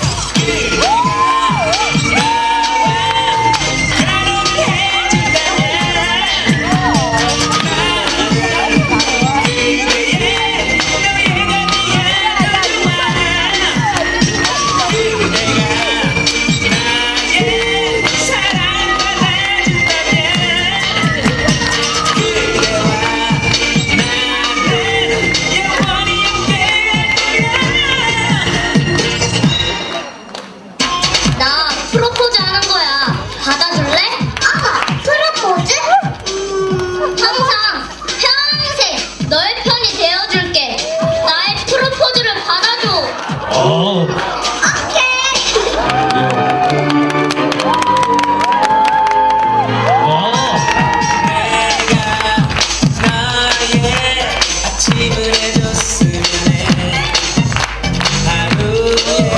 프로포즈 하는 거야. 받아줄래? 프로포즈? 항상 평생 너의 편이 되어줄게. 나의 프로포즈를 받아줘. 오케이. 내가 나의 아침을 해줬으면 해. 하루에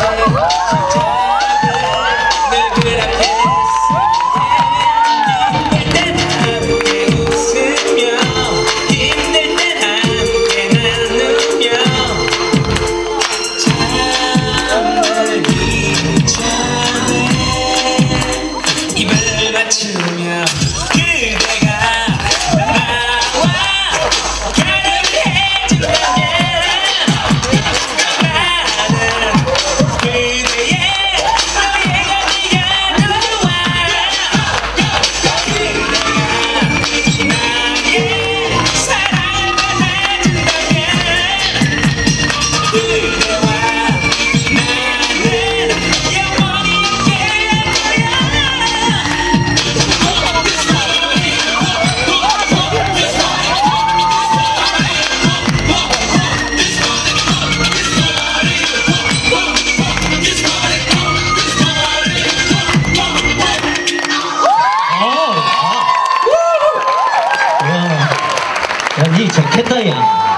맞추며 그대가 나와 결혼을 해준다면 나는 그대의 너의 언니가 더 좋아. 그대가 나의 사랑을 받아준다면 그대와 나는 영원히 함께할 거야. 야, 니 좋겠다, 야.